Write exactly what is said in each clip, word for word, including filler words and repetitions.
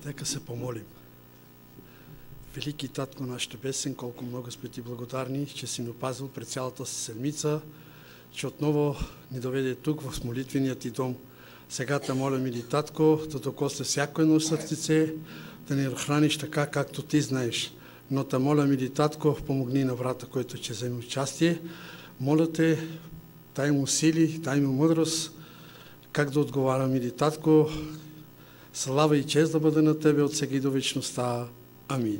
Нека се помолим. Велики Татко наш Небесен, колко много сме ти благодарни, че си ни опазил пред цялата си седмица, че отново ни доведе тук в молитвеният ти дом. Сега те моля, мили Татко, да докосне всяко едно сърце, да ни храниш така, както ти знаеш. Но те моля, мили Татко, помогни на брата, който ще вземе участие. Моля те, дай му сили, дай му мъдрост, как да отговаря, мили Татко. Слава и чест да бъде на тебе от сега и до вечността. Амин.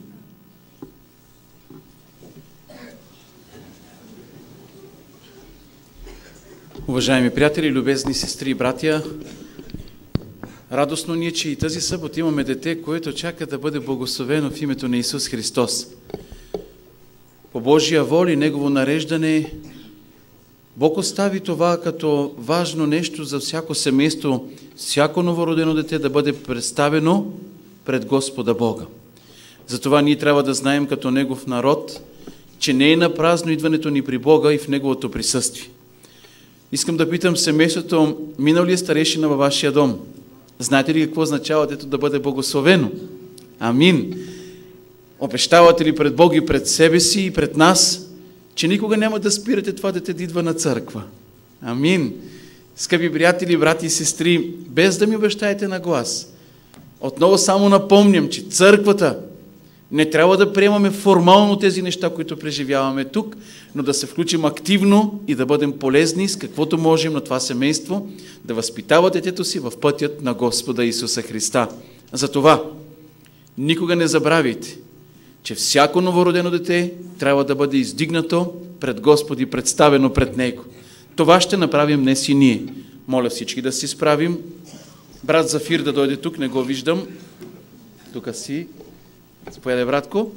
Уважаеми приятели, любезни сестри и братя, радостно ни е, че и тази събота имаме дете, което чака да бъде благословено в името на Исус Христос. По Божия воля и Негово нареждане, Бог остави това като важно нещо за всяко семейство, всяко новородено дете да бъде представено пред Господа Бога. Затова ние трябва да знаем като Негов народ, че не е напразно идването ни при Бога и в Неговото присъствие. Искам да питам семейството, минал ли е старейшина във вашия дом? Знаете ли какво означава детето да бъде благословено? Амин. Обещавате ли пред Бог и пред себе си и пред нас, че никога няма да спирате това дете да идва на църква? Амин. Скъпи приятели, брати и сестри, без да ми обещаете на глас, отново само напомням, че църквата не трябва да приемаме формално тези неща, които преживяваме тук, но да се включим активно и да бъдем полезни с каквото можем на това семейство, да възпитава детето си в пътят на Господа Исуса Христа. Затова никога не забравяйте, че всяко новородено дете трябва да бъде издигнато пред Господ и представено пред Него. Това ще направим днес и ние. Моля всички да си справим. Брат Зафир да дойде тук, не го виждам. Тук си. Заповядай, братко.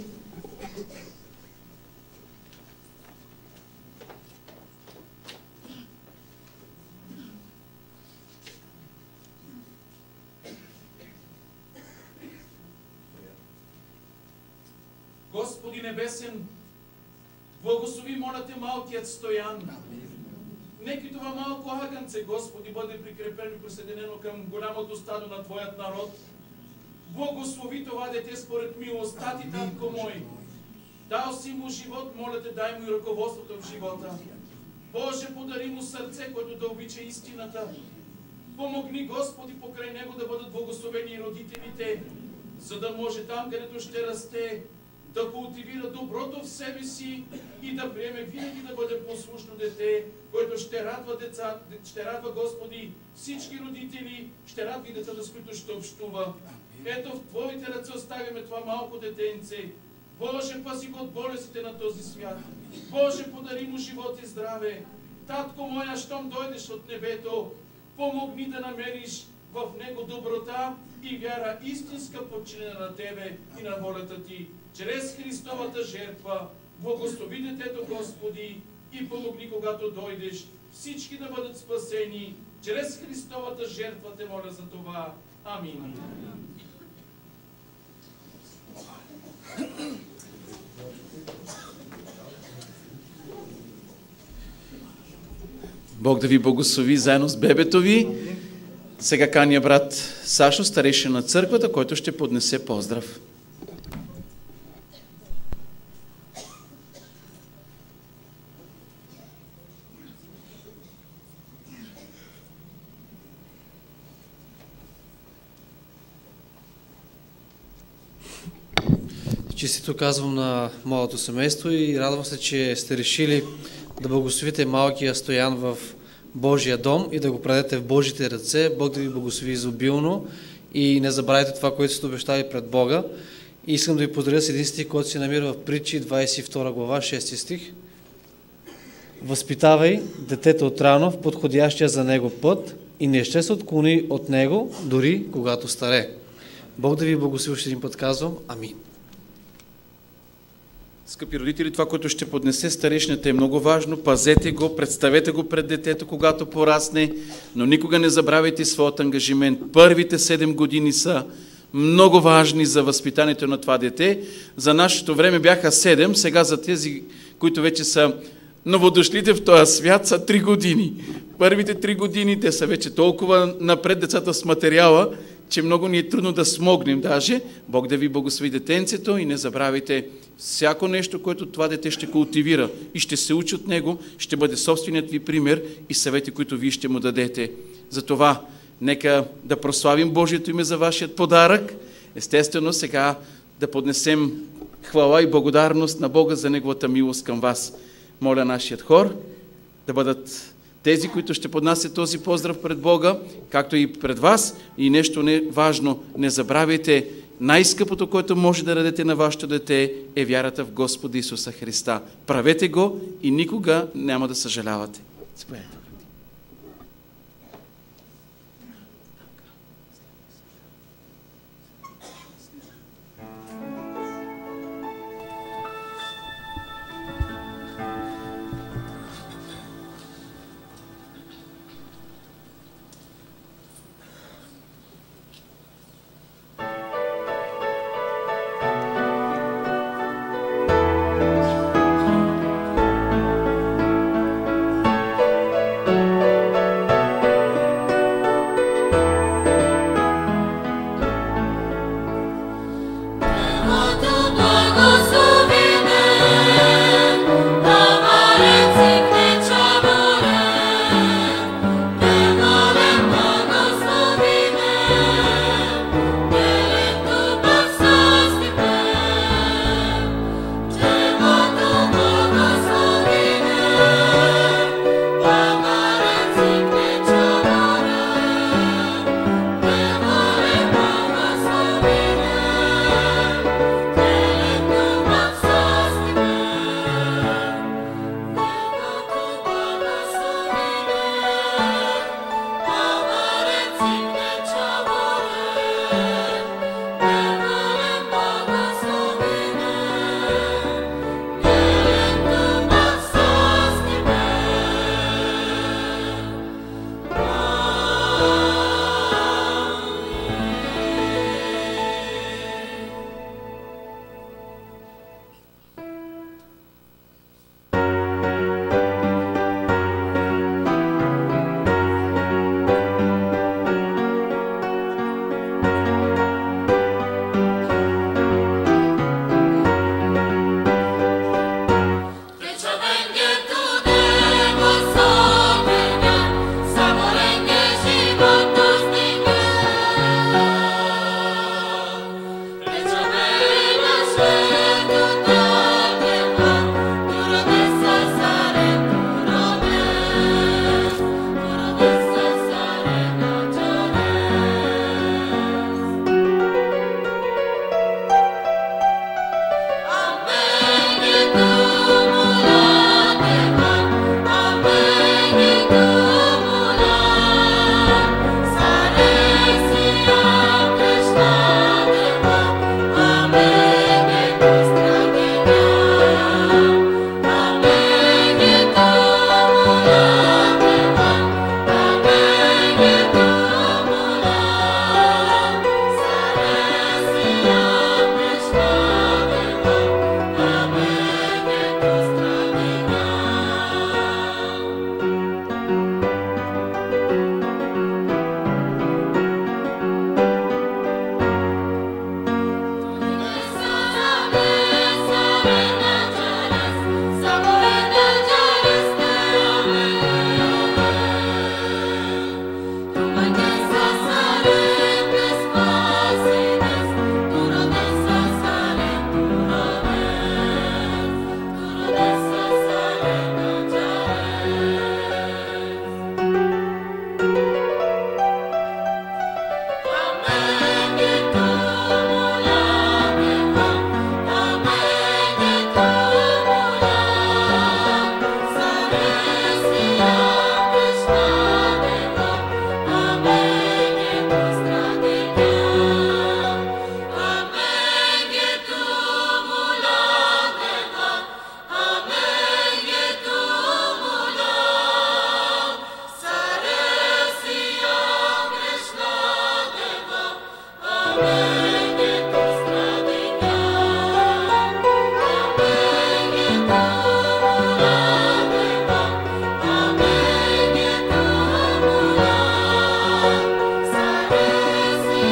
Господи Небесен, благослови, моля те, малкият Стоян. Нека това малко агънце, Господи, бъде прикрепено и присъединено към голямото стадо на Твоят народ. Благослови това дете според милостта ти, Татко мой. Дал си му живот, моля те, дай му и ръководството в живота. Боже, подари му сърце, което да обича истината. Помогни, Господи, покрай него да бъдат благословени и родителите, за да може там, където ще расте, да култивира доброто в себе си и да приеме винаги да бъде послушно дете, което ще радва деца, ще радва, Господи, всички родители, ще радва и децата, с които ще общува. Ето в Твоите ръце оставяме това малко детенце. Боже, пази го от болестите на този свят. Боже, подари му живот и здраве. Татко моя, щом дойдеш от небето, помогни да намериш в него доброта и вяра, истинска подчинена на Тебе и на волята Ти. Чрез Христовата жертва благослови детето, Господи, и помогни, когато дойдеш, всички да бъдат спасени. Чрез Христовата жертва те моля за това. Амин. Бог да ви благослови заедно с бебето ви. Сега каня брат Сашо, старейшина на църквата, който ще поднесе поздрав. Честито казвам на моето семейство и радвам се, че сте решили да благословите малкия Стоян в Божия дом и да го предадете в Божите ръце. Бог да ви благослови изобилно и не забравяйте това, което сте обещали пред Бога. И искам да ви поздравя с един стих, който се намира в Притчи, двадесет и втора глава, шести стих. Възпитавай детето отрано в подходящия за него път и не ще се отклони от него, дори когато старе. Бог да ви благослови, още един път казвам. Амин. Скъпи родители, това, което ще поднесе старейшината е много важно. Пазете го, представете го пред детето, когато порасне, но никога не забравяйте своят ангажимент. Първите седем години са много важни за възпитанието на това дете. За нашето време бяха седем, сега за тези, които вече са новодошлите в този свят, са три години. Първите три години те са вече толкова напред децата с материала, че много ни е трудно да смогнем даже. Бог да ви благослови детенцето и не забравяйте, всяко нещо, което това дете ще култивира и ще се учи от него, ще бъде собственият ви пример и съвети, които вие ще му дадете. Затова нека да прославим Божието име за вашият подарък. Естествено, сега да поднесем хвала и благодарност на Бога за Неговата милост към вас. Моля нашият хор да бъдат тези, които ще поднасят този поздрав пред Бога, както и пред вас. И нещо не важно, не забравяйте, най-скъпото, което може да дадете на вашето дете, е вярата в Господа Исуса Христа. Правете го и никога няма да съжалявате. Заповядайте.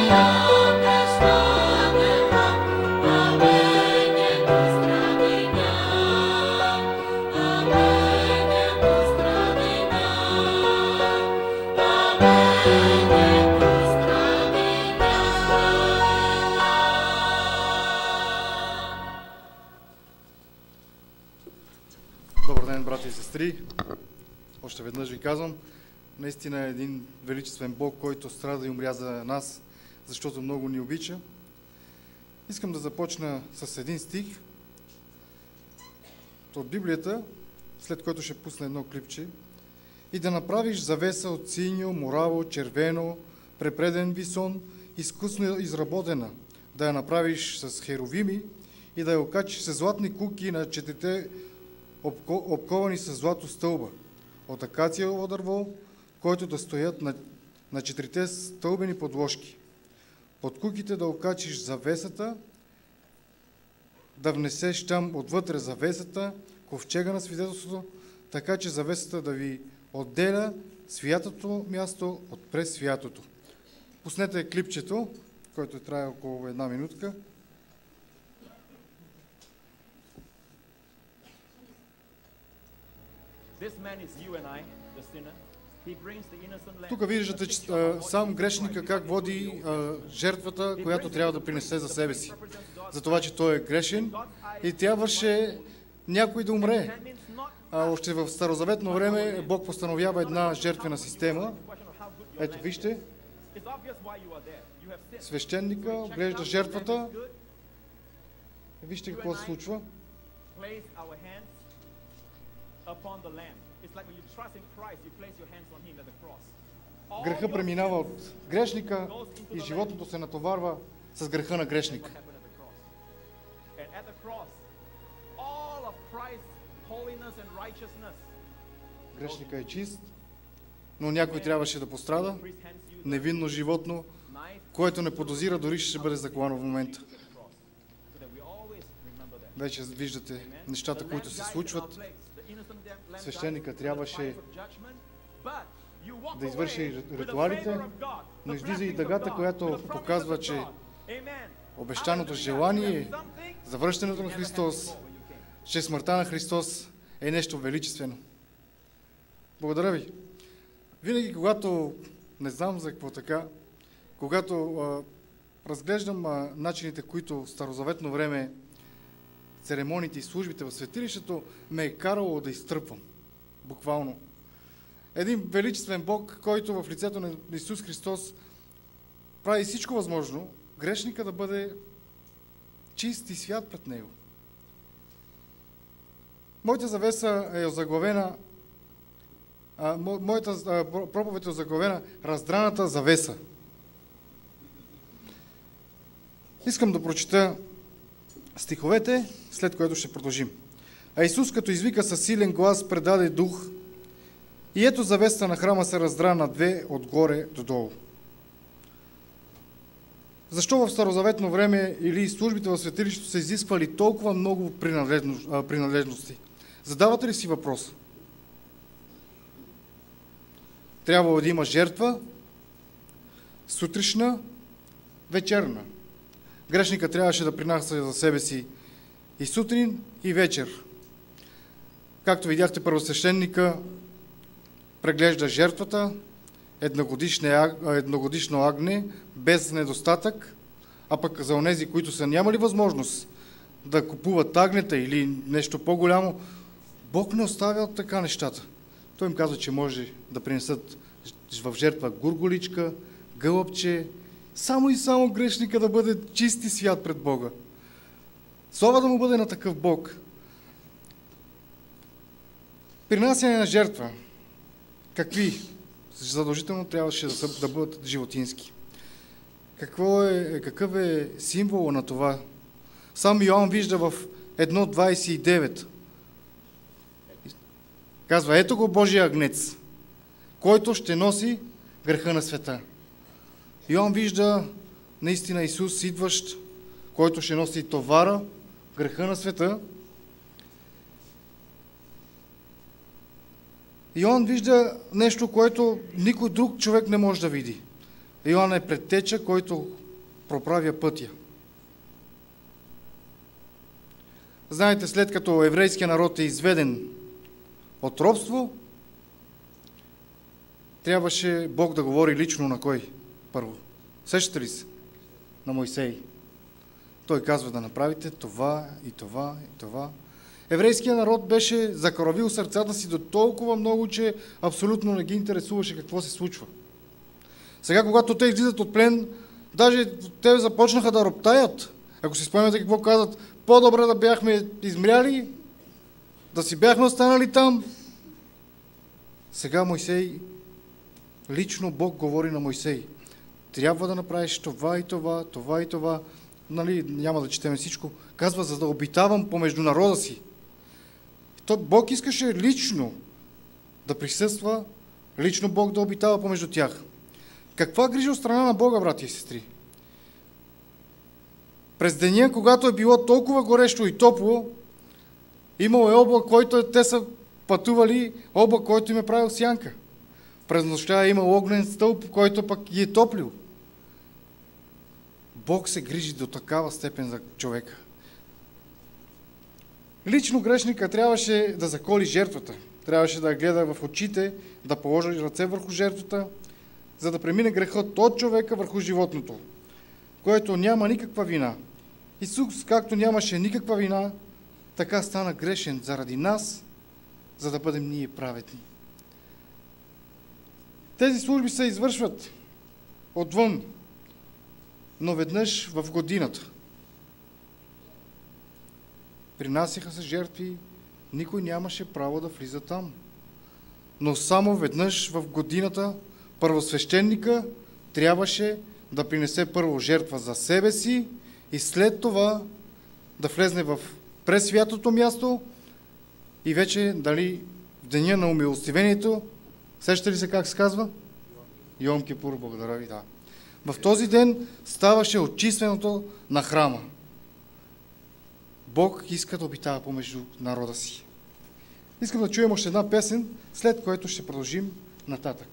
Добър ден, брати и сестри. Още веднъж ви казвам, наистина е един величествен Бог, който страда и умря за нас, защото много ни обича. Искам да започна с един стих от Библията, след който ще пусна едно клипче. И да направиш завеса от синьо, мораво, червено, препреден висон, изкусно изработена, да я направиш с херовими и да я окачиш с златни куки на четирите обковани с злато стълба от акациево дърво, който да стоят на, на четирите стълбени подложки. Под куките да окачиш завесата, да внесеш там отвътре завесата, ковчега на свидетелството, така че завесата да ви отделя святото място от пресвятото. Пуснете клипчето, който трае около една минутка. Тук виждате, че а, сам грешника как води а, жертвата, която трябва да принесе за себе си. За това, че той е грешен и трябваше някой да умре. А, още в старозаветно време Бог постановява една жертвена система. Ето, вижте. Свещеника оглежда жертвата. Вижте какво се случва. Греха преминава от грешника и животното се натоварва с греха на грешника. Грешника е чист, но някой трябваше да пострада. Невинно животно, което не подозира, дори ще бъде заклано в момента. Вече виждате нещата, които се случват. Свещеника трябваше да извърши ритуалите, но излиза и дъгата, която показва, че обещаното желание за връщането на Христос, че смъртта на Христос е нещо величествено. Благодаря ви. Винаги, когато, не знам за какво така, когато а, разглеждам а, начините, които в старозаветно време церемониите и службите в светилището, ме е карало да изтръпвам. Буквално. Един величествен Бог, който в лицето на Исус Христос прави всичко възможно, грешника да бъде чист и свят пред Него. Моята завеса е озаглавена, а, моята а, проповед е озаглавена Раздраната завеса. Искам да прочита стиховете, след което ще продължим. А Исус, като извика със силен глас, предаде дух, и ето завесата на храма се раздра на две отгоре до долу. Защо в старозаветно време или службите в светилището са изисквали толкова много принадлежности? Задавате ли си въпрос? Трябвало да има жертва, сутрешна, вечерна. Грешника трябваше да принася за себе си и сутрин, и вечер. Както видяхте, първосвещеника преглежда жертвата, едногодишно агне, без недостатък, а пък за онези, които са нямали възможност да купуват агнета или нещо по-голямо, Бог не оставя така нещата. Той им казва, че може да принесат в жертва гурголичка, гълъбче, само и само грешника да бъде чист и свят пред Бога. Слава да му бъде на такъв Бог. Принасяне на жертва. Какви? Задължително трябваше да, са, да бъдат животински. Какво е, какъв е символа на това? Сам Йоан вижда в едно двадесет и девет. Казва, ето го Божия агнец, който ще носи греха на света. Йоан вижда наистина Исус идващ, който ще носи товара, греха на света. Йоан вижда нещо, което никой друг човек не може да види. Йоан е предтеча, който проправя пътя. Знаете, след като еврейския народ е изведен от робство, трябваше Бог да говори лично на кой първо? Сещате ли се? На Мойсей. Той казва да направите това и това и това. Еврейският народ беше закоравил сърцата си до толкова много, че абсолютно не ги интересуваше какво се случва. Сега, когато те излизат от плен, даже те започнаха да роптаят. Ако си спомняте какво казват, по-добре да бяхме измряли, да си бяхме останали там. Сега Мойсей, лично Бог говори на Мойсей. Трябва да направиш това и това, това и това. Нали, няма да четем всичко. Казва, за да обитавам помежду народа си. То Бог искаше лично да присъства, лично Бог да обитава помежду тях. Каква грижа от страна на Бога, брати и сестри? През деня, когато е било толкова горещо и топло, имало е облак, който те са пътували, облак, който им е правил сянка. През нощта е имал огнен стълб, който пък ги е топлил. Бог се грижи до такава степен за човека. Лично грешника трябваше да заколи жертвата. Трябваше да гледа в очите, да положи ръце върху жертвата, за да премине грехът от човека върху животното, което няма никаква вина. Исус, както нямаше никаква вина, така стана грешен заради нас, за да бъдем ние праведни. Тези служби се извършват отвън, но веднъж в годината. Принасяха се жертви, никой нямаше право да влиза там. Но само веднъж в годината първосвещеника трябваше да принесе първо жертва за себе си и след това да влезне в пресвятото място и вече дали в деня на умилостивението, сещате ли се как се казва? Йом Кипур, благодаря ви, да. В този ден ставаше очиственото на храма. Бог иска да обитава помежду народа си. Искам да чуем още една песен, след което ще продължим нататък.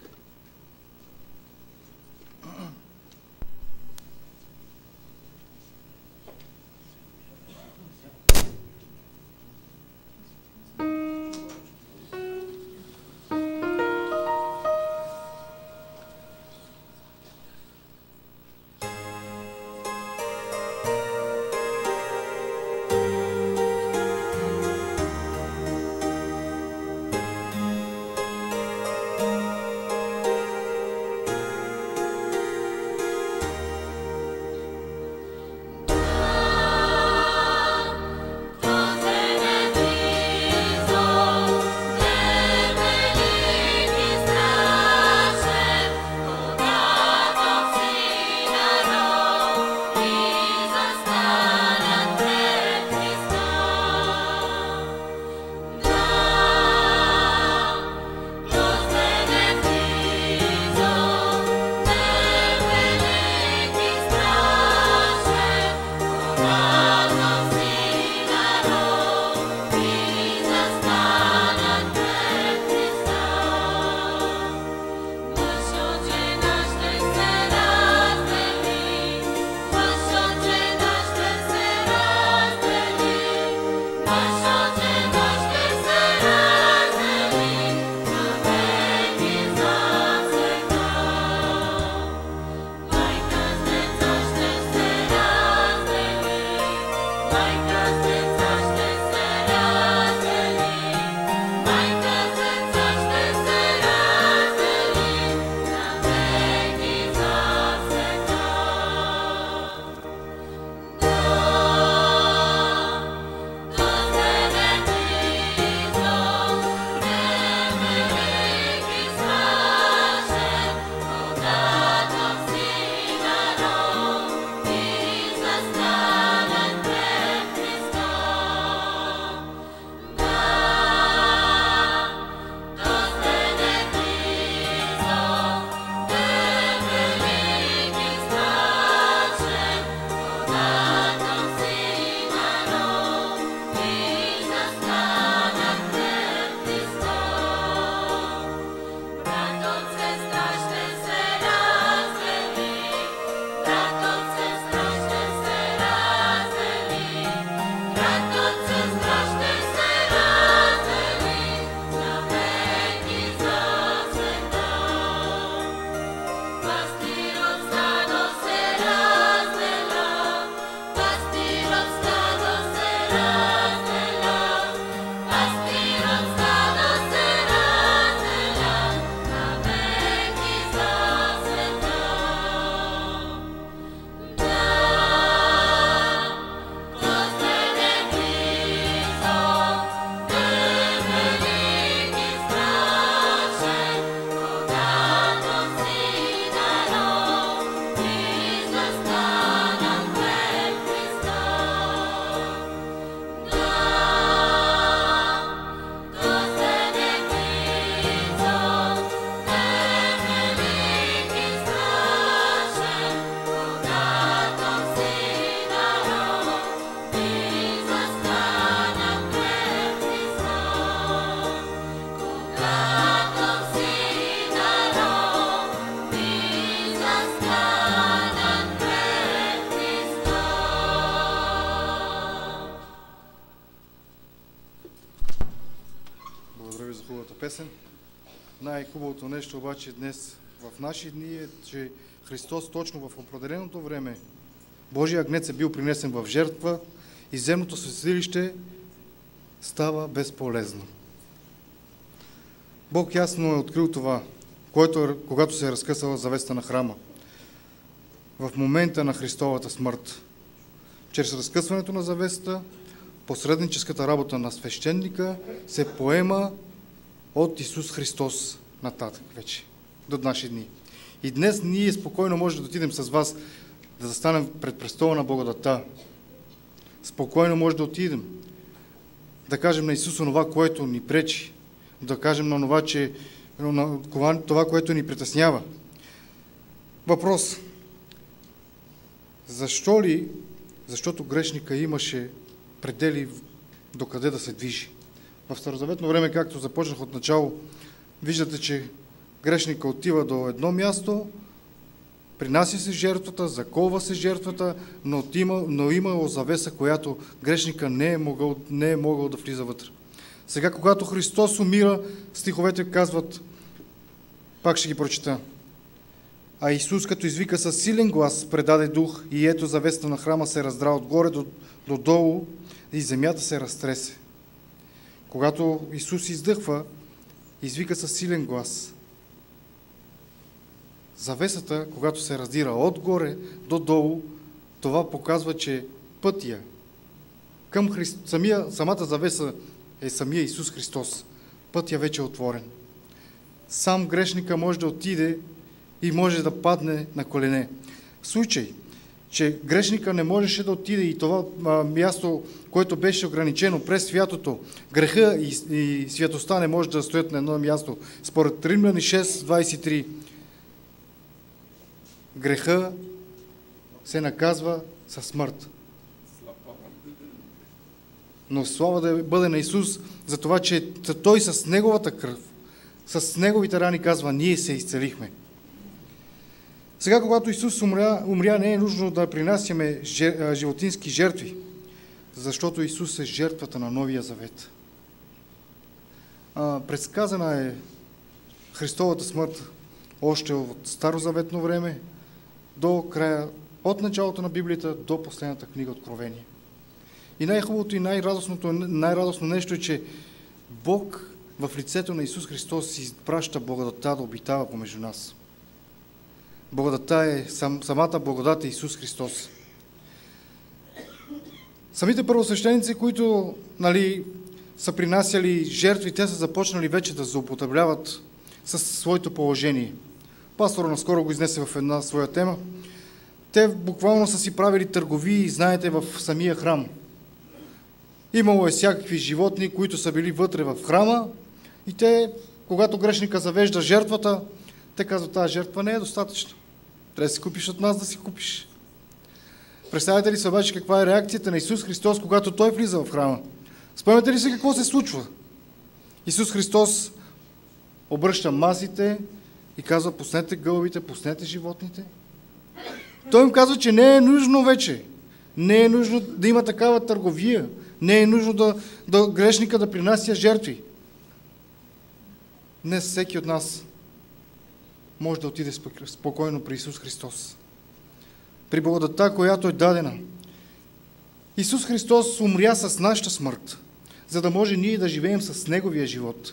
песен. Най-хубавото нещо обаче днес в наши дни е, че Христос точно в определеното време, Божия агнец е бил принесен в жертва и земното светилище става безполезно. Бог ясно е открил това, което, когато се е разкъсала завеста на храма. В момента на Христовата смърт, чрез разкъсването на завеста, посредническата работа на свещеника се поема от Исус Христос нататък вече, до наши дни. И днес ние спокойно можем да отидем с вас, да застанем пред престола на благодата. Спокойно може да отидем, да кажем на Исус онова, което ни пречи, да кажем на това, че, на това, което ни притеснява. Въпрос. Защо ли? Защото грешника имаше предели докъде да се движи. В старозаветно време, както започнах от начало, виждате, че грешника отива до едно място, принася се жертвата, заколва се жертвата, но има, но имало завеса, която грешника не е, могъл, не е могъл да влиза вътре. Сега, когато Христос умира, стиховете казват, пак ще ги прочита. А Исус, като извика със силен глас, предаде дух и ето завесата на храма се раздра отгоре до, до долу и земята се разтресе. Когато Исус издъхва, извика със силен глас. Завесата, когато се раздира отгоре до долу, това показва, че пътя към Христ... самия, самата завеса е самия Исус Христос. Пътя вече е отворен. Сам грешника може да отиде и може да падне на колене. В случай, че грешника не можеше да отиде и това а, място, което беше ограничено през святото, греха и, и святостта не може да стоят на едно място. Според Римляни шест двадесет и три, греха се наказва със смърт. Но слава да бъде на Исус за това, че Той с Неговата кръв, с Неговите рани казва, ние се изцелихме. Сега, когато Исус умря, умря, не е нужно да принасяме животински жертви, защото Исус е жертвата на Новия Завет. А, предсказана е Христовата смърт още от старозаветно време до края, от началото на Библията до последната книга Откровение. И най-хубавото и най-радостното, най-радостно нещо е, че Бог в лицето на Исус Христос си изпраща благодата да обитава помежду нас. Благодата е, сам, самата благодат е Исус Христос. Самите първосвещеници, които нали, са принасяли жертви, те са започнали вече да злоупотребяват със своето положение. Пастора наскоро го изнесе в една своя тема. Те буквално са си правили търговии, знаете, в самия храм. Имало е всякакви животни, които са били вътре в храма и те, когато грешника завежда жертвата, те казват, тази жертва не е достатъчна. Трябва да си купиш от нас, да си купиш. Представете ли се обаче каква е реакцията на Исус Христос, когато Той влиза в храма? Спомняте ли се какво се случва? Исус Христос обръща масите и казва, пуснете гълбите, пуснете животните. Той им казва, че не е нужно вече. Не е нужно да има такава търговия. Не е нужно да, да грешника да принася жертви. Днес всеки от нас може да отиде спокойно при Исус Христос. При благодата, която е дадена. Исус Христос умря с нашата смърт, за да може ние да живеем с Неговия живот.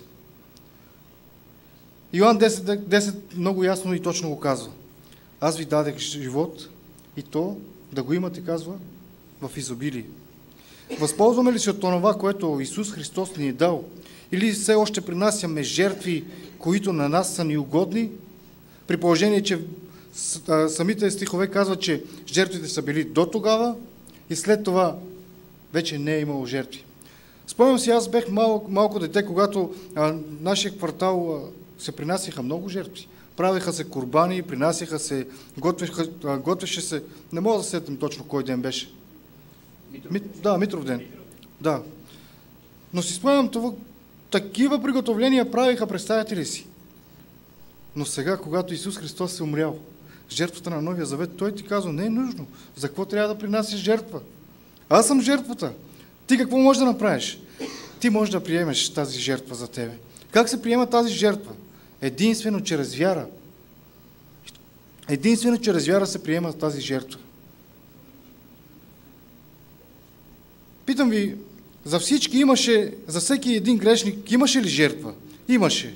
Йоан десет, десет много ясно и точно го казва. Аз ви дадех живот и то да го имате, казва, в изобилие. Възползваме ли се от това, което Исус Христос ни е дал? Или все още принасяме жертви, които на нас са неугодни? При положение, че самите стихове казват, че жертвите са били до тогава и след това вече не е имало жертви. Спомням си, аз бех малко, малко дете, когато а, нашия квартал а, се принасяха много жертви. Правеха се курбани, принасяха се, готвеха, а, готвеше се, не мога да сетим точно кой ден беше. Митров. Ми, да, Митров ден. Митров. Да. Но си спомням това, такива приготовления правиха, представете ли си? Но сега, когато Исус Христос е умрял, жертвата на Новия Завет, Той ти казва, не е нужно. За какво трябва да принасяш жертва? Аз съм жертвата. Ти какво можеш да направиш? Ти можеш да приемеш тази жертва за тебе. Как се приема тази жертва? Единствено чрез вяра. Единствено чрез вяра се приема тази жертва. Питам ви, за всички имаше, за всеки един грешник имаше ли жертва? Имаше.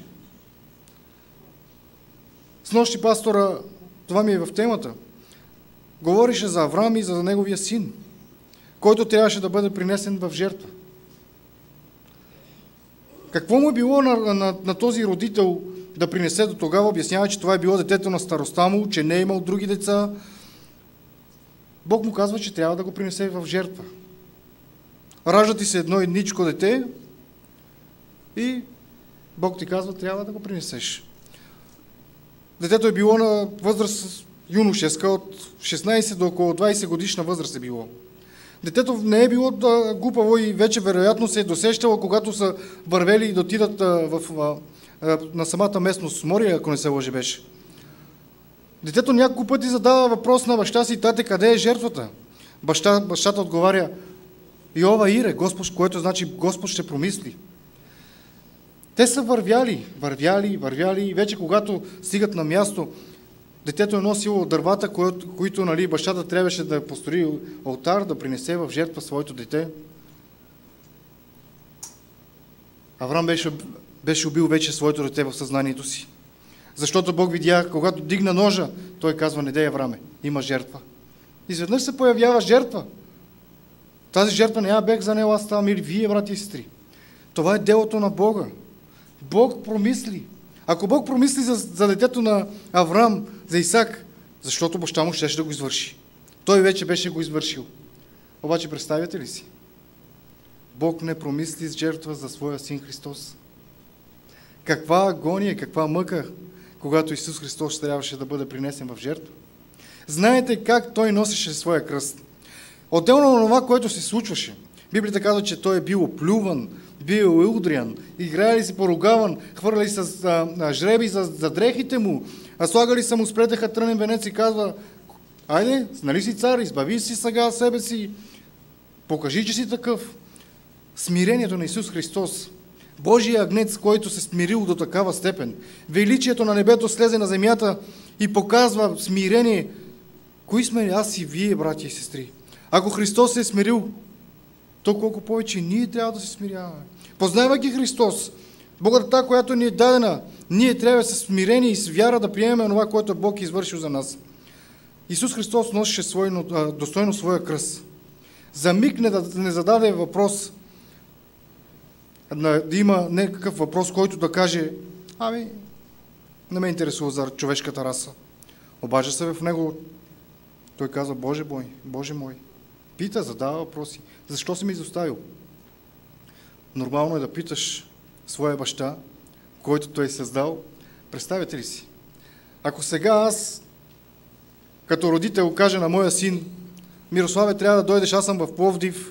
С нощи пастора, това ми е в темата, говореше за Авраам и за неговия син, който трябваше да бъде принесен в жертва. Какво му е било на, на, на този родител да принесе до тогава? Обяснява, че това е било детето на староста му, че не е имал други деца. Бог му казва, че трябва да го принесе в жертва. Ражда ти се едно едничко дете и Бог ти казва, трябва да го принесеш. Детето е било на възраст юношеска, от шестнайсет до около двайсет годишна възраст е било. Детето не е било да, глупаво и вече вероятно се е досещало, когато са вървели и да отидат а, в, а, а, на самата местност Мория, ако не се лъжи беше. Детето няколко пъти задава въпрос на баща си: тате, къде е жертвата? Баща, бащата отговаря: Йова Ире, Господ, което значи Господ ще промисли. Те са вървяли, вървяли, вървяли и вече когато стигат на място, детето е носило дървата, които, които нали, бащата трябваше да построи олтар, да принесе в жертва своето дете. Авраам беше, беше убил вече своето дете в съзнанието си. Защото Бог видя, когато дигна ножа, той казва: не дей, Авраме, има жертва. Изведнъж се появява жертва. Тази жертва не я бех занел аз там или вие, брати и сестри. Това е делото на Бога. Бог промисли. Ако Бог промисли за, за детето на Авраам, за Исак, защото баща му щеше да го извърши. Той вече беше го извършил. Обаче представяте ли си? Бог не промисли с жертва за своя син Христос. Каква агония, каква мъка, когато Исус Христос трябваше да бъде принесен в жертва. Знаете как той носеше своя кръст. Отделно на това, което се случваше, Библията казва, че той е бил оплюван, бил удрян, играли си поругаван, хвърляли с а, а, жреби за, за дрехите му, а слагали са му, спретаха трънен венец и казва: айде, нали си цар, избави си сега себе си, покажи, че си такъв. Смирението на Исус Христос, Божия агнец, който се смирил до такава степен, величието на небето слезе на земята и показва смирение. Кои сме аз и вие, братя и сестри? Ако Христос се е смирил, то колко повече ние трябва да се смиряваме. Познавайки Христос, Богата, която ни е дадена, ние трябва с смирение и с вяра да приемем това, което Бог е извършил за нас. Исус Христос носеше свой, достойно своя кръст. За миг не, не зададе въпрос, да има някакъв въпрос, който да каже: ами, не ме интересува за човешката раса. Обажда се в него. Той казва: Боже мой, Боже мой. Пита, задава въпроси. Защо си ме изоставил? Нормално е да питаш своя баща, който той е създал. Представете ли си? Ако сега аз, като родител, кажа на моя син: Мирославе, трябва да дойдеш, аз съм в Пловдив.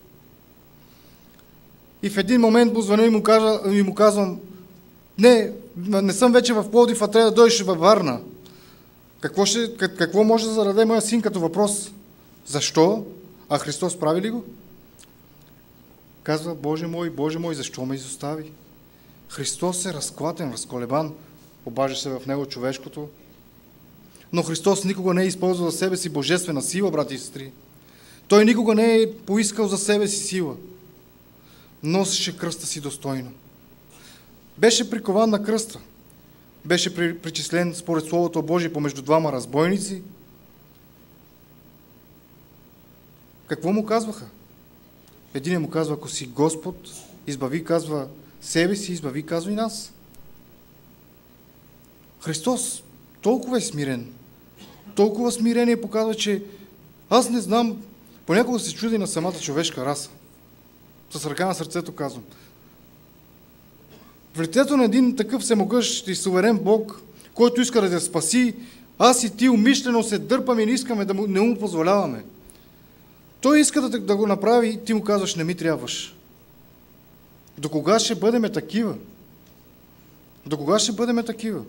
И в един момент му звъня и му, кажа, и му казвам: не, не съм вече в Пловдив, а трябва да дойдеш във Варна. Какво, ще, какво може да зададе моя син като въпрос? Защо? А Христос прави ли го? Казва: Боже мой, Боже мой, защо ме изостави? Христос е разклатен, разколебан, обажда се в него човешкото. Но Христос никога не е използвал за себе си божествена сила, брати и сестри. Той никога не е поискал за себе си сила. Носеше кръста си достойно. Беше прикован на кръста. Беше причислен според Словото Божие помежду двама разбойници. Какво му казваха? Един му казва: ако си Господ, избави, казва, себе си, избави, казва и нас. Христос толкова е смирен. Толкова смирение показва, че аз не знам, понякога се чуди на самата човешка раса. С ръка на сърцето казвам. В лицето на един такъв всемогъщ и суверен Бог, който иска да те спаси, аз и ти умишлено се дърпаме и не искаме да му, не му позволяваме. Той иска да, да го направи и ти му казваш: не ми трябваш. До кога ще бъдеме такива? До кога ще бъдеме такива?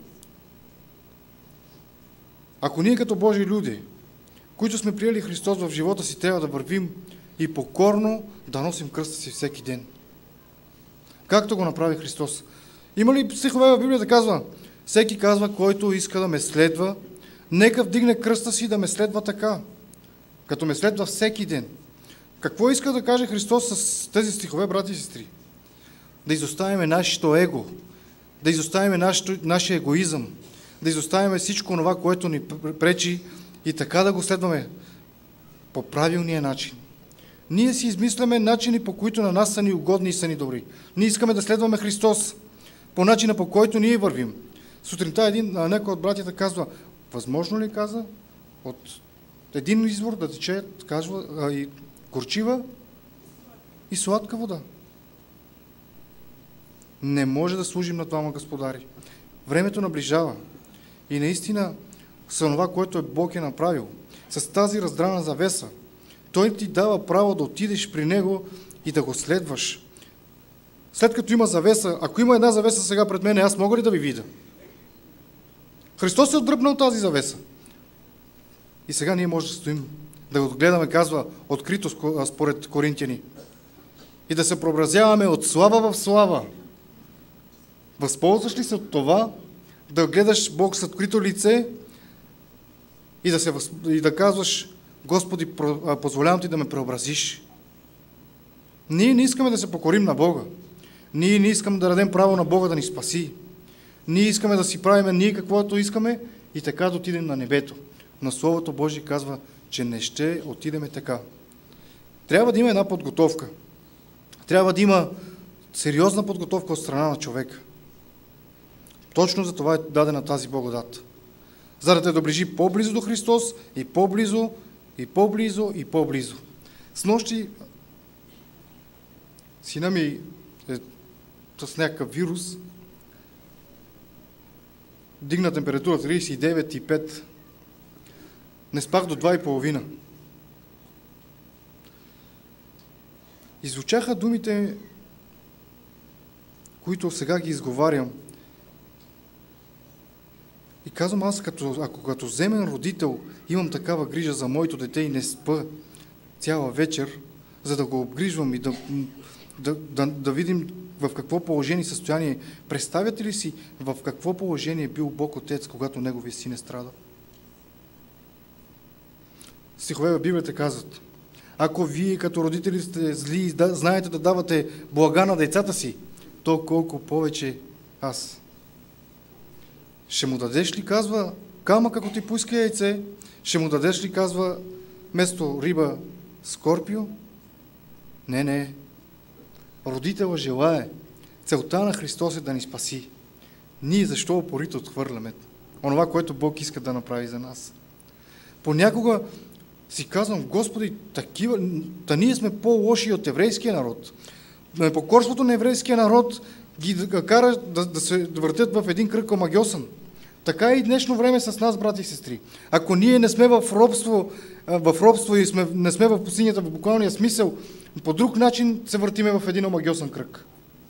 Ако ние като Божии люди, които сме приели Христос в живота си, трябва да вървим и покорно да носим кръста си всеки ден. Както го направи Христос. Има ли стихове в Библията казва? Всеки казва, който иска да ме следва, нека вдигне кръста си да ме следва така, като ме следва всеки ден. Какво иска да каже Христос с тези стихове, брати и сестри? Да изоставяме нашето его, да изоставяме нашето, нашия егоизъм, да изоставяме всичко това, което ни пречи и така да го следваме по правилния начин. Ние си измисляме начини, по които на нас са ни угодни и са ни добри. Ние искаме да следваме Христос по начина, по който ние вървим. Сутринта един, някой от братята казва, възможно ли, каза, от един извор да тече, казва, а, и горчива и сладка вода. Не може да служим на двама господари. Времето наближава и наистина с това, което е Бог е направил, с тази раздрана завеса, Той ти дава право да отидеш при Него и да го следваш. След като има завеса, ако има една завеса сега пред мен, аз мога ли да ви видя? Христос е отдръпнал тази завеса. И сега ние може да стоим, да го гледаме, казва, открито според Коринтияни. И да се преобразяваме от слава в слава. Възползваш ли се от това, да гледаш Бог с открито лице и да, се, и да казваш, Господи, позволявам ти да ме преобразиш. Ние не искаме да се покорим на Бога. Ние не искаме да дадем право на Бога да ни спаси. Ние искаме да си правим ние каквото искаме и така да отидем на небето. Но Словото Божие казва, че не ще отидеме така. Трябва да има една подготовка. Трябва да има сериозна подготовка от страна на човека. Точно за това е дадена тази благодат. За да те доближи по-близо до Христос и по-близо, и по-близо, и по-близо. Снощи сина ми е с някакъв вирус, дигна температура тридесет и девет и пет. Не спах до два и половина. Изучаха думите, които сега ги изговарям. И казвам аз, като, ако като земен родител имам такава грижа за моето дете и не спа цяла вечер, за да го обгрижвам и да, да, да, да видим в какво положение и състояние. Представяте ли си в какво положение е бил Бог Отец, когато неговия син е страдал? Стихове в Библията казват, ако вие като родители сте зли и знаете да давате блага на децата си, то колко повече аз. Ще му дадеш ли, казва, камък, ако ти поиска яйце? Ще му дадеш ли, казва, вместо риба, скорпио? Не, не. Родителя желае. Целта на Христос е да ни спаси. Ние защо упорито отхвърляме онова, което Бог иска да направи за нас? Понякога си казвам, Господи, такива, да ние сме по-лоши от еврейския народ. Непокорството на еврейския народ ги кара да, да се въртят в един кръг омагьосан. Така и днешно време с нас, брати и сестри. Ако ние не сме в робство, в робство и сме, не сме в пустинята в буквалния смисъл, по друг начин се въртиме в един омагьосан кръг.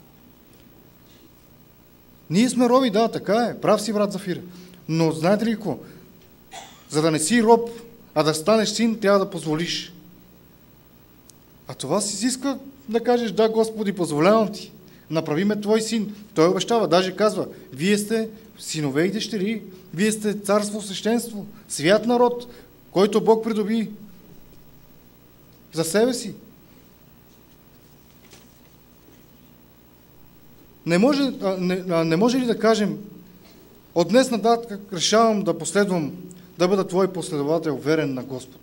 Ние сме роби, да, така е. Прав си, брат Зафир. Но знаете ли какво? За да не си роб, а да станеш син, трябва да позволиш. А това си изисква да кажеш, да, Господи, позволявам ти. Направи ме твой син. Той обещава, даже казва, вие сте синове и дъщери, вие сте царство, свещенство, свят народ, който Бог придоби за себе си. Не може, а, не, а, не може ли да кажем, от днес нататък решавам да последвам, да бъда твой последовател, верен на Господ?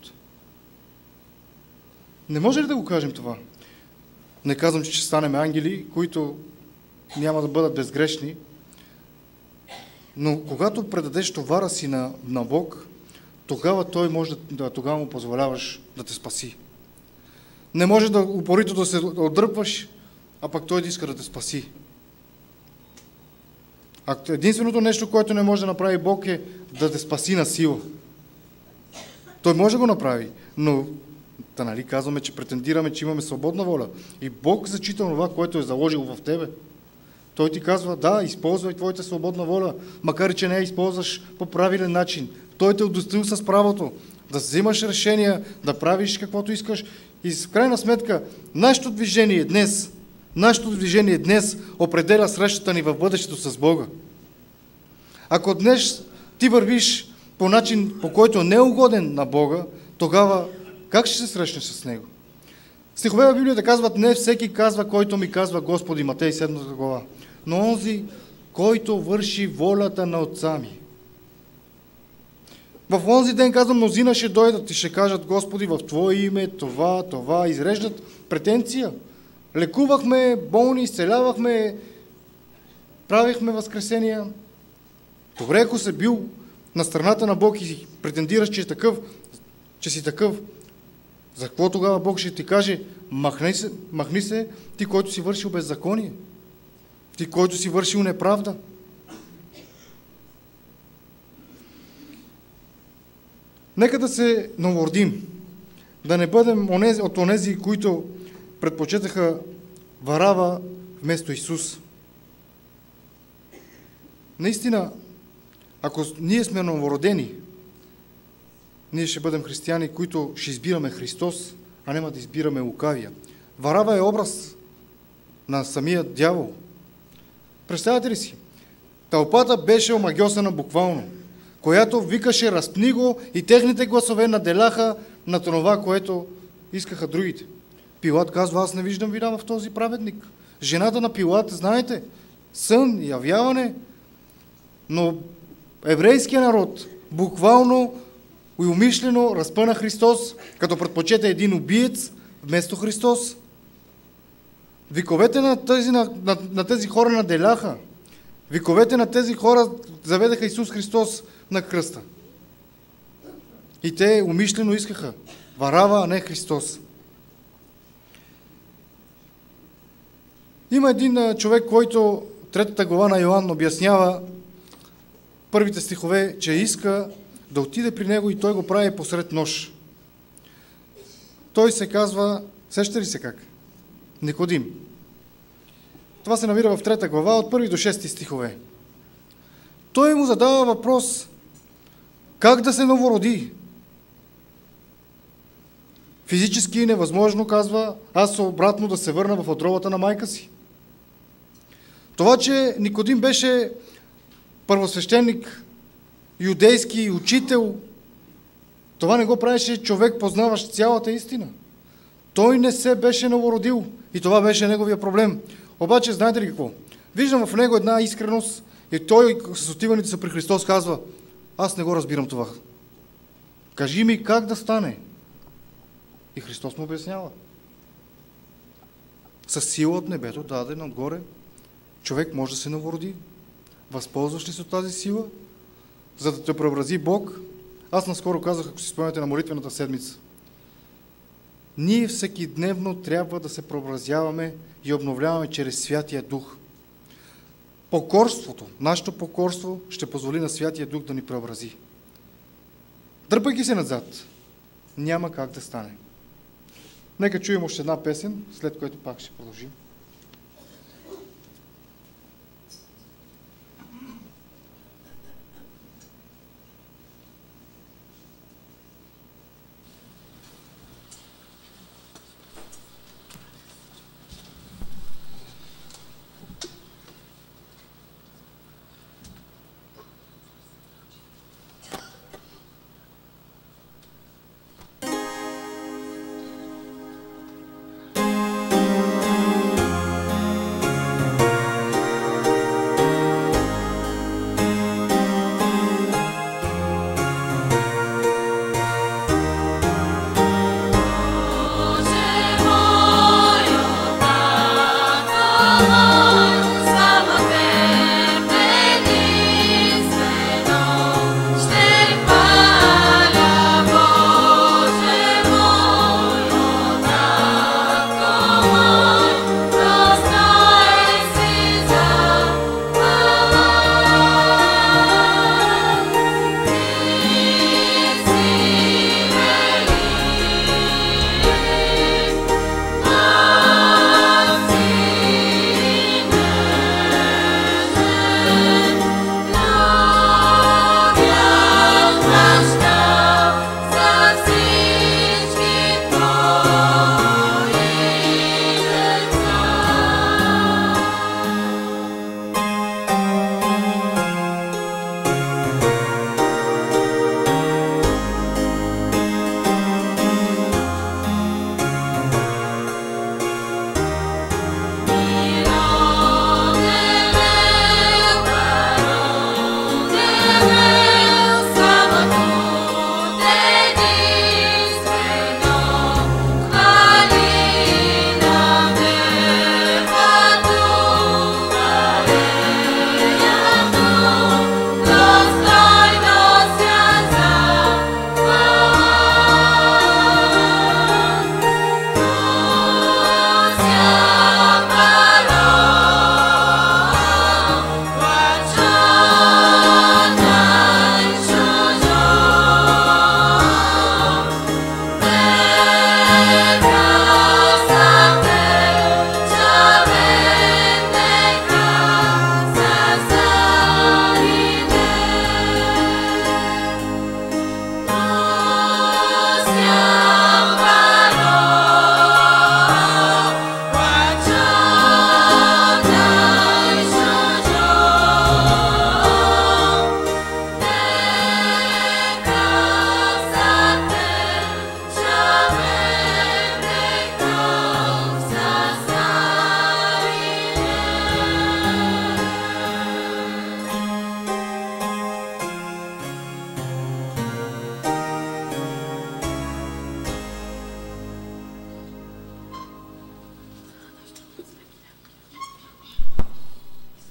Не може ли да го кажем това? Не казвам, че ще станем ангели, които няма да бъдат безгрешни, но когато предадеш товара си на, на Бог, тогава Той може да, тогава му позволяваш да те спаси. Не може да упорито да се отдръпваш, а пък Той да иска да те спаси. А единственото нещо, което не може да направи Бог, е да те спаси на сила. Той може да го направи, но да, нали, казваме, че претендираме, че имаме свободна воля. И Бог зачита това, което е заложил в тебе. Той ти казва, да, използвай твоята свободна воля, макар и че не я използваш по правилен начин. Той те е удостоил с правото да взимаш решения, да правиш каквото искаш. И в крайна сметка, нашето движение днес Нашето движение днес определя срещата ни в бъдещето с Бога. Ако днес ти вървиш по начин, по който не е угоден на Бога, тогава как ще се срещнеш с Него? Стихове в Библията казват: не всеки казва, който ми казва Господи, Матей седма глава, но онзи, който върши волята на Отца ми. В онзи ден, казвам, мнозина ще дойдат и ще кажат: Господи, в Твое име това, това, изреждат претенция. Лекувахме болни, изцелявахме, правихме възкресения. Добре, ако си бил на страната на Бог и претендираш, че, е такъв, че си такъв, за какво тогава Бог ще ти каже: махни се, махни се, ти, който си вършил беззаконие, ти, който си вършил неправда. Нека да се новородим, да не бъдем онези, от онези, които предпочетаха Варава вместо Исус. Наистина, ако ние сме новородени, ние ще бъдем християни, които ще избираме Христос, а няма да избираме лукавия. Варава е образ на самия дявол. Представете ли си? Тълпата беше омагьосана буквално, която викаше: разпни го, и техните гласове наделяха на това, което искаха другите. Пилат казва: аз не виждам вина в този праведник. Жената на Пилат, знаете, сън, явяване, но еврейския народ буквално и умишлено разпъна Христос, като предпочете един убиец вместо Христос. Виковете на тези, на, на, на тези хора наделяха. Виковете на тези хора заведаха Исус Христос на кръста. И те умишлено искаха Варава, а не Христос. Има един човек, който третата глава на Йоан обяснява първите стихове, че иска да отиде при него и той го прави посред нощ. Той се казва, сеща ли се как? Никодим. Това се намира в трета глава, от първи до шести стихове. Той му задава въпрос: как да се новороди? Физически е невъзможно, казва, аз обратно да се върна в отробата на майка си. Това, че Никодим беше първосвещеник, юдейски учител, това не го правеше човек, познаващ цялата истина. Той не се беше новородил и това беше неговия проблем. Обаче, знаете ли какво? Виждам в него една искреност и той с отиването си при Христос казва: аз не го разбирам това. Кажи ми как да стане. И Христос му обяснява. Със сила от небето, дадена отгоре, човек може да се новороди. Възползваш ли се от тази сила, за да те преобрази Бог? Аз наскоро казах, ако си спомняте, на молитвената седмица: ние всекидневно трябва да се преобразяваме и обновляваме чрез Святия Дух. Покорството, нашето покорство ще позволи на Святия Дух да ни преобрази. Дърпайки се назад, няма как да стане. Нека чуем още една песен, след което пак ще продължим.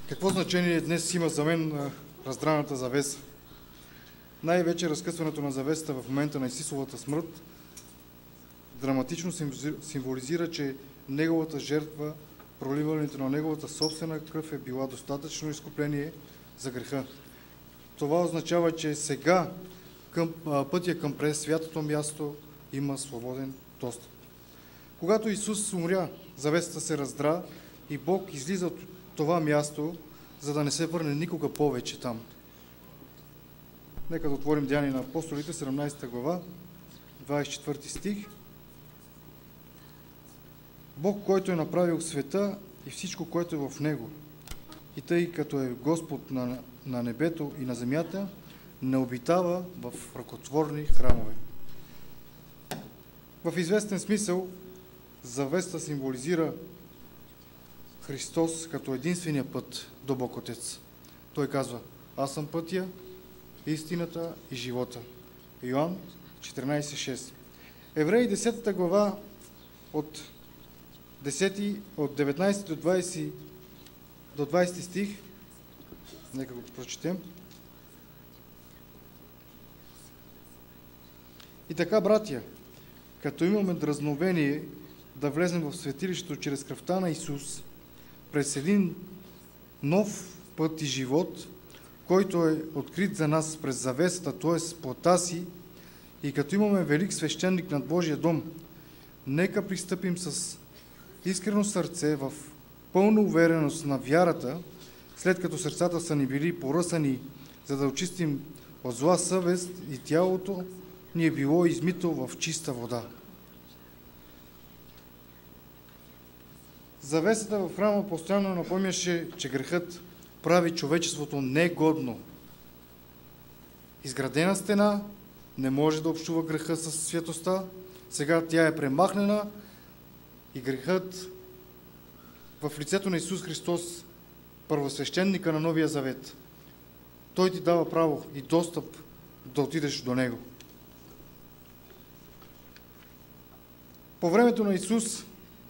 Какво значение днес има за мен а, раздраната завеса? Най-вече разкъсването на завесата в момента на Исусовата смърт драматично символизира, че неговата жертва, проливането на неговата собствена кръв е била достатъчно изкупление за греха. Това означава, че сега към, а, пътя към пресвятото място има свободен достъп. Когато Исус умря, завесата се раздра и Бог излиза от това място, за да не се върне никога повече там. Нека да отворим Деяния на апостолите, седемнадесета глава, двадесет и четвърти стих. Бог, който е направил света и всичко, което е в него, и тъй като е Господ на, на небето и на земята, не обитава в ръкотворни храмове. В известен смисъл, завесата символизира Христос като единствения път до Бог Отец. Той казва: аз съм пътя, истината и живота. Йоан четиринадесет шест. Евреи десета глава от, десети, от деветнадесети до двадесети, до двадесети стих. Нека го прочетем. И така, братя, като имаме дразновение да влезем в светилището чрез кръвта на Исус, през един нов път и живот, който е открит за нас през завесата, т.е. плътта си, и като имаме велик свещеник над Божия дом, нека пристъпим с искрено сърце в пълна увереност на вярата, след като сърцата са ни били поръсани, за да очистим от зла съвест и тялото ни е било измито в чиста вода. Завесата в храма постоянно напомняше, че грехът прави човечеството негодно. Изградена стена не може да общува греха с светостта, сега тя е премахнена и грехът в лицето на Исус Христос, първосвещеника на Новия Завет, Той ти дава право и достъп да отидеш до Него. По времето на Исус,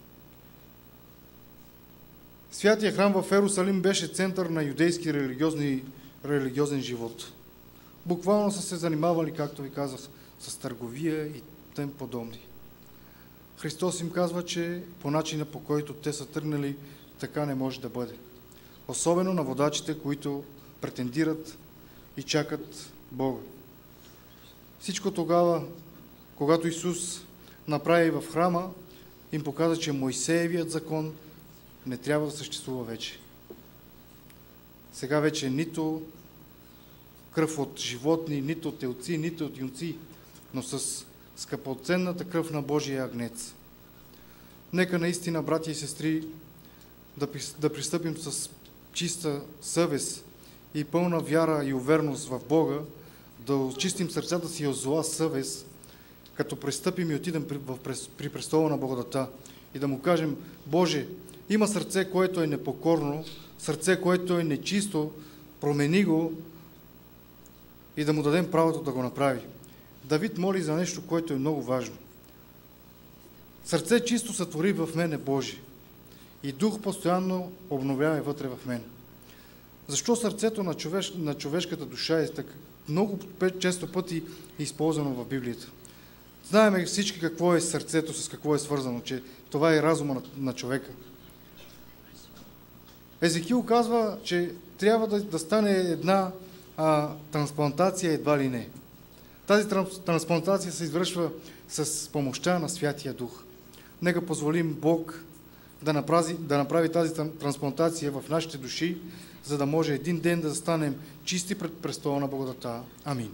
святия храм в Ерусалим беше център на юдейски религиозни, религиозен живот. Буквално са се занимавали, както ви казах, с търговия и тем подобни. Христос им казва, че по начина, по който те са тръгнали, така не може да бъде. Особено на водачите, които претендират и чакат Бога. Всичко тогава, когато Исус направи в храма, им показа, че Мойсеевият закон не трябва да съществува вече. Сега вече нито кръв от животни, нито от телци, нито от юнци, но с скъпоценната кръв на Божия агнец. Нека наистина, братя и сестри, да, да пристъпим с чиста съвест и пълна вяра и увереност в Бога, да очистим сърцата си от зла съвест, като пристъпим и отидем при, в, при престола на благодата и да му кажем: Боже, има сърце, което е непокорно, сърце, което е нечисто, промени го и да му дадем правото да го направи. Давид моли за нещо, което е много важно. Сърце чисто сътвори в мене, Боже, и дух постоянно обновява вътре в мен. Защо сърцето на, човеш, на човешката душа е така много често пъти използвано в Библията? Знаем всички какво е сърцето, с какво е свързано, че това е разума на, на човека. Езекил казва, че трябва да, да стане една а, трансплантация едва ли не. Тази трансплантация се извършва с помощта на Святия Дух. Нека позволим Бог да направи, да направи тази трансплантация в нашите души, за да може един ден да станем чисти пред престола на благодата. Амин.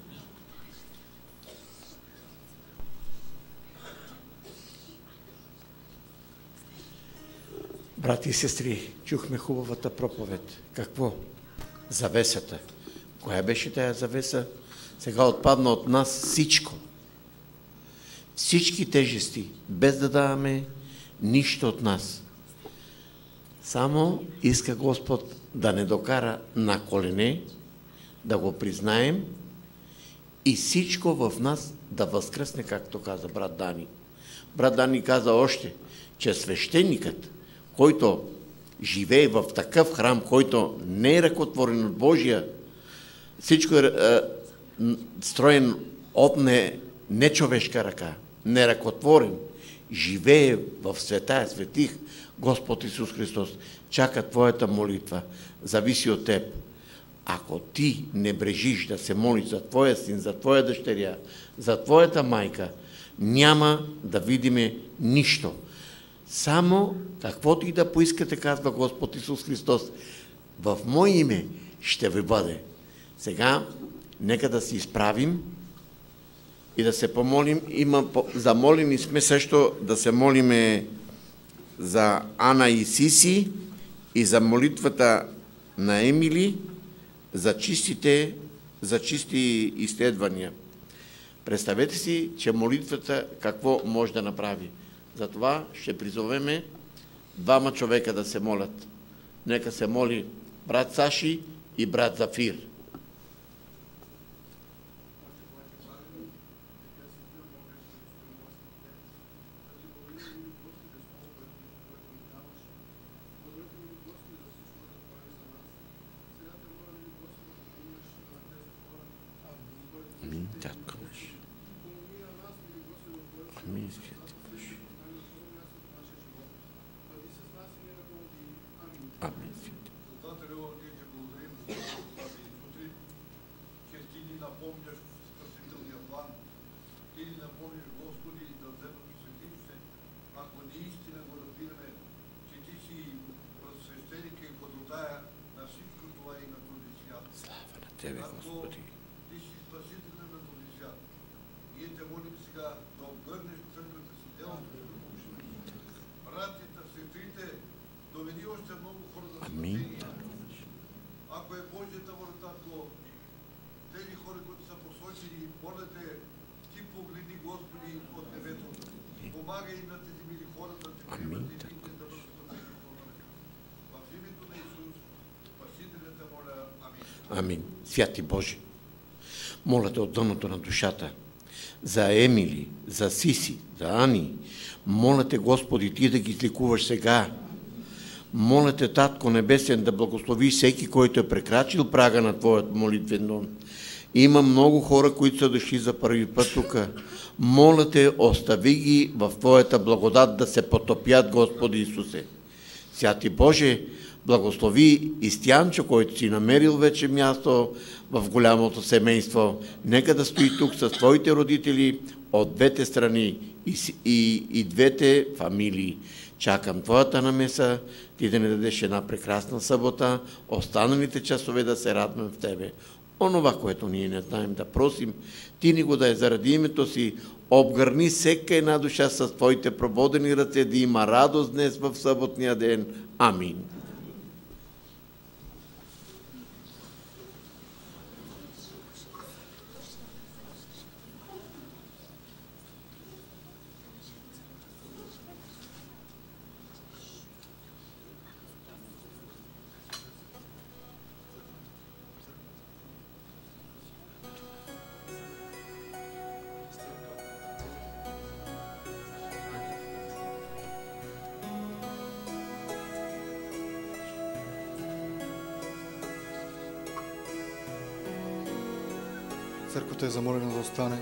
Брати и сестри, чухме хубавата проповед. Какво? Завесата. Коя беше тая завеса? Сега отпадна от нас всичко. Всички тежести, без да даваме нищо от нас. Само иска Господ да не докара на колене, да го признаем и всичко в нас да възкръсне, както каза брат Дани. Брат Дани каза още, че свещеникът, който живее в такъв храм, който не е ръкотворен от Божия, всичко е, е строен от не, не човешка ръка, не ръкотворен, живее в света, светих, Господ Исус Христос чака твоята молитва, зависи от теб. Ако ти не брежиш да се молиш за твоя син, за твоя дъщеря, за твоята майка, няма да видиме нищо. Само каквото и да поискате, казва Господ Исус Христос, в Мое име ще ви бъде. Сега, нека да се изправим и да се помолим. Има, замолени сме също да се молиме за Ана и Сиси и за молитвата на Емили, за чистите, за чисти изследвания. Представете си, че молитвата какво може да направи. Затова ще призовеме двама човека да се молят. Нека се моли брат Саши и брат Зафир. Амин, татко наш. Амин, святи Боже. Амин, святи. Създателю, ние те благодарим за тази сутрин, че ти ни напомняш спасителния план. Ти ни напомняш, Господи, да вземат светилище, ако наистина го разбираме, че ти си разсвещеника и подотая на всичко това и на този свят. Слава на Тебе, Господи. Ти си спасителя на този свят. Ние те молим сега да обгърнеш църквата си делото, братите, сестрите, доведи още много хора на Амин. спасение. Ако е Божията воля, Татко, тези хора, които са посочени, моля те, ти погледни, Господи, от небето. Помагай им на тези мили хора да те Амин, приемат и Татко. да бъдат спасени. В името на Исус, Спасителя те моля. Амин. Амин. Святи Боже, моля те от дъното на душата за Емили, за Сиси, за Ани. Моля те, Господи, ти да ги излекуваш сега. Моля те, Татко Небесен, да благословиш всеки, който е прекрачил прага на Твоят молитвен дом. Има много хора, които са дошли за първи път тук. Моля те, остави ги в Твоята благодат да се потопят, Господи Исусе. Святи Боже, благослови и Стянчо, който си намерил вече място в голямото семейство. Нека да стои тук с Твоите родители от двете страни и, и, и двете фамилии. Чакам Твоята намеса, Ти да ни дадеш една прекрасна събота, останалите часове да се радваме в Тебе. Онова, което ние не знаем да просим, Ти ни го дай заради името си. Обгърни всека една душа с Твоите прободени ръце, да има радост днес в съботния ден. Амин. Църквата е замолена да остане.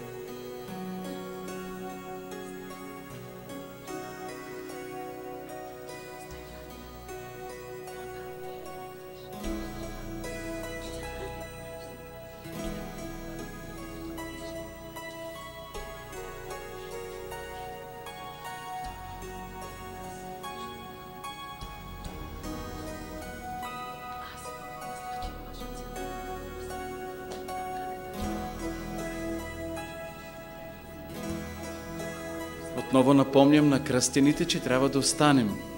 Отново напомням на кръстените, че трябва да останем.